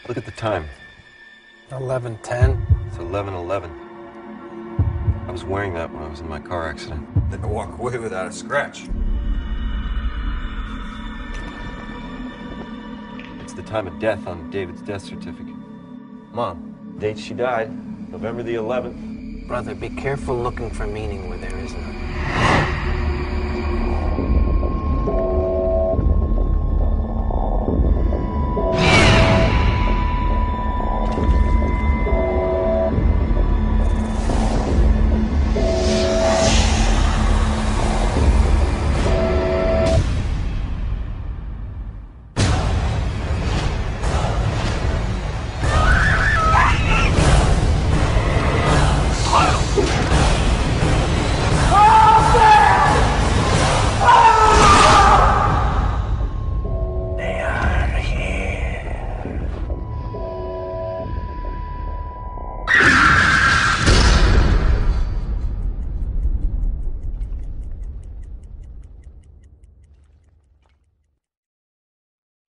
Look at the time. 11:10. It's 11:11. I was wearing that when I was in my car accident. Didn't walk away without a scratch. It's the time of death on David's death certificate. Mom, date she died, November the 11th. Brother, be careful looking for meaning where there is none.